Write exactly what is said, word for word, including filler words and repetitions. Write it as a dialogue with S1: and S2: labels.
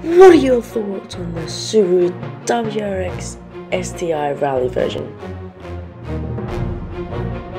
S1: What are your thoughts on the Subaru W R X S T I Rally version?